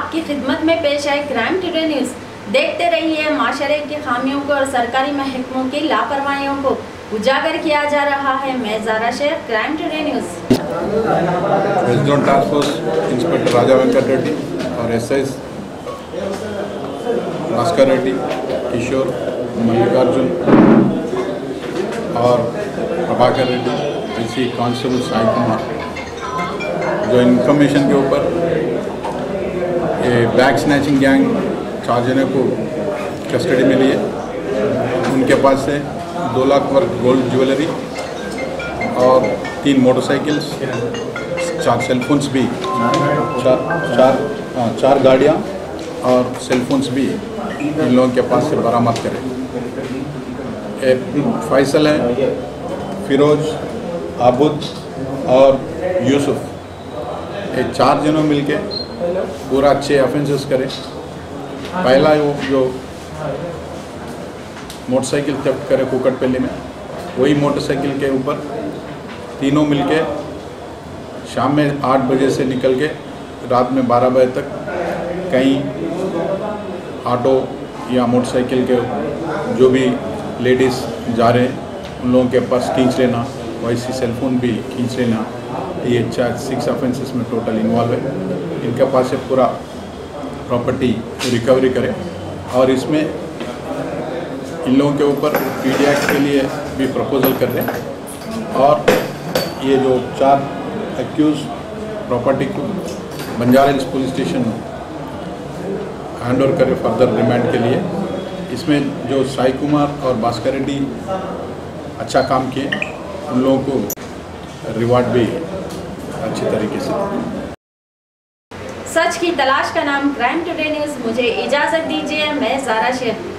आपकी खिदमत में पेश है क्राइम टुडे न्यूज़। देखते रहिए माशरे की खामियों को और सरकारी महकमों की लापरवाहियों को उजागर किया जा रहा है। मैं Zara Shaikh, crime today news. West zone task force inspector Raja Venkat Reddy और एसआईज भास्कर रेड्डी, किशोर, मल्लिकार्जुन और प्रभाकर रेड्डी, ऐसी कांस्टेबल साई कुमार, जो इन्फॉर्मेशन के ऊपर ये बैग स्नैचिंग गैंग 4 जने को कस्टडी में लिए। उनके पास से 2 लाख वर्थ गोल्ड ज्वेलरी और 3 मोटरसाइकिल्स, 4 सेलफोन्स भी, 4 गाड़ियाँ और सेलफोन्स भी इन लोगों के पास से बरामद करें। एक फैसल है, फिरोज, आबुद और यूसुफ, ये 4 जनों मिलके पूरा 6 ऑफेंसेस करें। पहला वो जो मोटरसाइकिल थेफ्ट करे कुकटपल्ली में, वही मोटरसाइकिल के ऊपर तीनों मिलके शाम में 8 बजे से निकल के रात में 12 बजे तक कहीं ऑटो या मोटरसाइकिल के जो भी लेडीज़ जा रहे हैं उन लोगों के पास खींच लेना, वैसी सेलफोन भी खींच लेना। ये 6 ऑफेंसेस में टोटल इन्वॉल्व है। इनके पास से पूरा प्रॉपर्टी रिकवरी करें और इसमें इन लोगों के ऊपर पीडी एक्ट के लिए भी प्रपोजल कर रहे हैं। और ये जो 4 एक्यूज प्रॉपर्टी को Banjara hills police station hand over करें फर्दर रिमांड के लिए। इसमें जो साई कुमार और भास्कर रेड्डी अच्छा काम किए, उन लोगों को रिवार्ड भी अच्छी तरीके से। सच की तलाश का नाम क्राइम टुडे न्यूज़। मुझे इजाज़त दीजिए, मैं ज़ारा शेख।